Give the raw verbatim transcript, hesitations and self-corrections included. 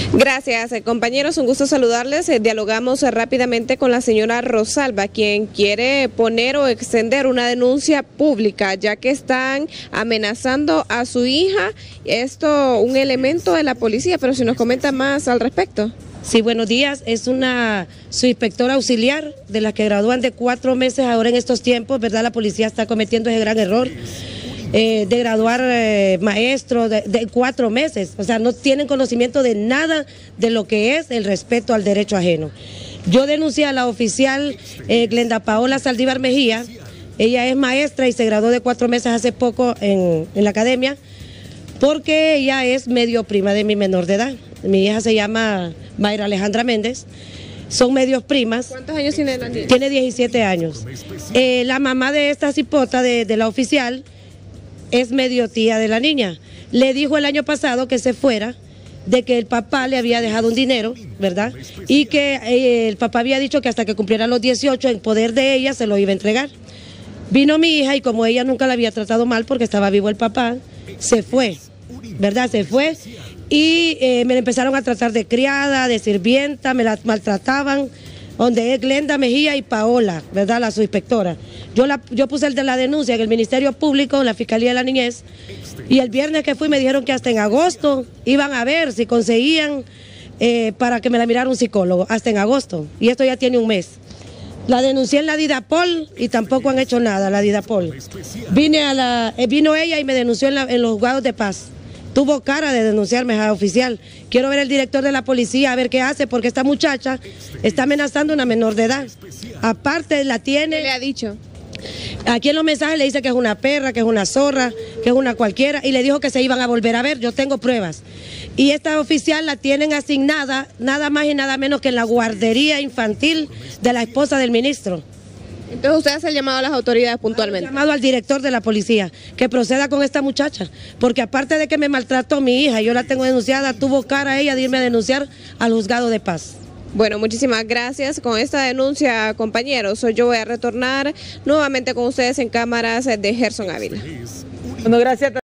Gracias, eh, compañeros, un gusto saludarles. Eh, dialogamos eh, rápidamente con la señora Rosalba, quien quiere poner o extender una denuncia pública, ya que están amenazando a su hija. Esto, un elemento de la policía, pero si nos comenta más al respecto. Sí, buenos días. Es una subinspectora auxiliar de las que gradúan de cuatro meses ahora en estos tiempos, ¿verdad? La policía está cometiendo ese gran error eh, de graduar eh, maestros de, de cuatro meses. O sea, no tienen conocimiento de nada de lo que es el respeto al derecho ajeno. Yo denuncié a la oficial eh, Glenda Paola Saldívar Mejía. Ella es maestra y se graduó de cuatro meses hace poco en, en la academia, porque ella es medio prima de mi menor de edad. Mi hija se llama Mayra Alejandra Méndez, son medios primas. ¿Cuántos años tiene la niña? Tiene diecisiete años. Eh, la mamá de esta cipota, de, de la oficial, es medio tía de la niña. Le dijo el año pasado que se fuera, de que el papá le había dejado un dinero, ¿verdad? Y que eh, el papá había dicho que hasta que cumpliera los dieciocho, en poder de ella, se lo iba a entregar. Vino mi hija y como ella nunca la había tratado mal porque estaba vivo el papá, se fue, ¿verdad? Se fue. Y eh, me la empezaron a tratar de criada, de sirvienta, me la maltrataban, donde es Glenda Mejía y Paola, ¿verdad? La subinspectora. Yo, la, yo puse el de la denuncia en el Ministerio Público, en la Fiscalía de la Niñez, y el viernes que fui me dijeron que hasta en agosto iban a ver si conseguían eh, para que me la mirara un psicólogo, hasta en agosto, y esto ya tiene un mes. La denuncié en la Didapol y tampoco han hecho nada, la Didapol. Vine a la, eh, vino ella y me denunció en, la, en los juzgados de paz. Tuvo cara de denunciarme a oficial. Quiero ver el director de la policía a ver qué hace, porque esta muchacha está amenazando a una menor de edad. Aparte la tiene... ¿Qué le ha dicho? Aquí en los mensajes le dice que es una perra, que es una zorra, que es una cualquiera, y le dijo que se iban a volver a ver. Yo tengo pruebas. Y esta oficial la tienen asignada nada más y nada menos que en la guardería infantil de la esposa del ministro. Entonces usted hace el llamado a las autoridades puntualmente. He llamado al director de la policía que proceda con esta muchacha, porque aparte de que me maltrató mi hija, yo la tengo denunciada, tuvo cara ella de irme a denunciar al juzgado de paz. Bueno, muchísimas gracias. Con esta denuncia, compañeros, yo voy a retornar nuevamente con ustedes en cámaras de Gerson Ávila. Bueno, gracias.